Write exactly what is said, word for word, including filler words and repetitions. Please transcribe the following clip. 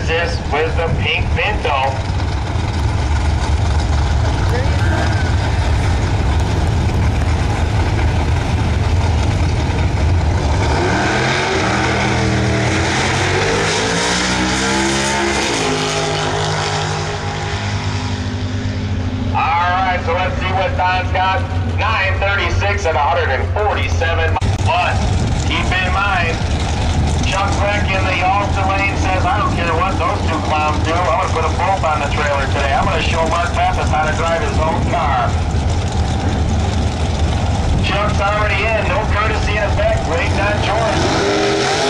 Genesis with the pink Pinto. Alright, so let's see what Don's got. nine thirty-six at one forty-seven. But keep in mind, Chuck Beck in the Alta lane says, I don't care what those two clowns do. I'm going to put a bolt on the trailer today. I'm going to show Mark Pappas how to drive his own car. Chuck's already in. No courtesy in effect. Waiting on George.